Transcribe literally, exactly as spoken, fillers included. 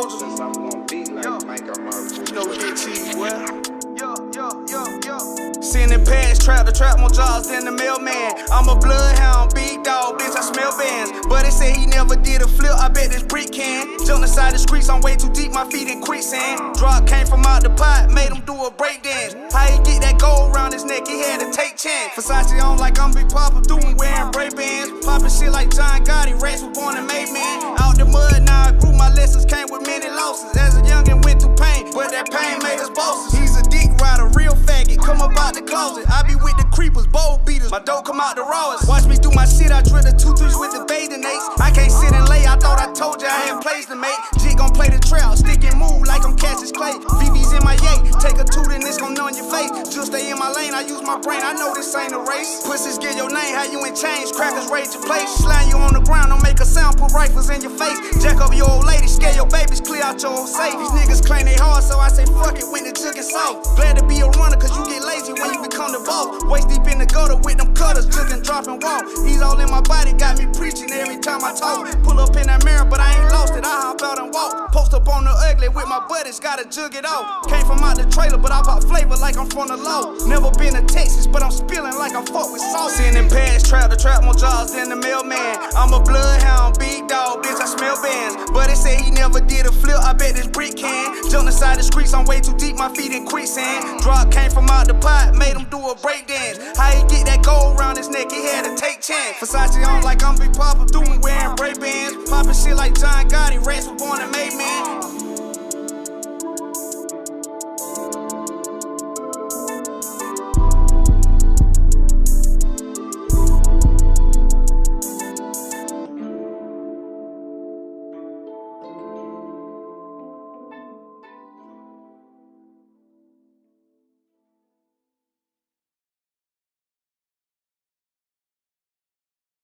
soldiers. Since I'm gonna be like Yo. Mike, I'm already You know we get cheese, well. Yo, yo, yo, yo. Sending pads, trap to trap more jobs than the mailman. I'm a bloodhound, big dog, bitch, I smell bands. But they say he never did a flip, I bet this brick can. Jumped inside the streets, I'm way too deep, my feet in quicksand. Drop came from out the pot, made him do a break dance. How he get that gold around his neck, he had to take chance. Versace on like I'm Big Papa, doing wearing Ray Bans. Popping shit like John Gotti, Rex was born and made man. Out the mud, now I grew, my lessons came with many losses. As a youngin' went through pain, but that pain made us bosses. He's a dick rider, real faggot, come up out the closet. I be with the creepers, bold beaters, my dough come out the rawest. Watch me do my shit, I drill the two threes with the bathing apes. I can't sit and lay, I thought I told you I had plays to make. Jig gon' play the trap, stick and move like I'm Cassius Clay. V V's in my yay, take a toot and it's gon' know in your face. Just stay in my lane, I use my brain, I know this ain't a race. Pussies get your name, how you in change, crackers raid your place. Slime you on the ground, don't make a sound, put rifles in your face. Jack up your old lady, scare your babies, clear out your old safe. These niggas claim they hard, so I say fuck it, went to jug and soft. Glad to be a runner, cause you get lazy when you become the boss. Waist deep in the gutter with them cutters, jugging, dropping walk. He's all in my body, got me preaching every time I talk. Pull up in that mirror, but I ain't lost it, I hop out and walk. Post up on the ugly with my buddies, gotta jug it off. Came from out the trailer, but I bought flavor like I'm from the low. Never been to Texas, but I'm spilling like I'm fuck with sauce. Sending pads, trap to trap more jobs than the mailman. I'm a bloodhound, big dog, bitch, I smell bands. But they say he never did a flip, I bet this brick can. Jumped inside the streets, I'm way too deep, my feet in quicksand. Drop came from out the pot, made him do a break dance. How he get that gold around his neck, he had to take chance. Versace on like I'm Big Papa, doing wearing Ray Bans. Popping shit like John Gotti, Rex was born and made man.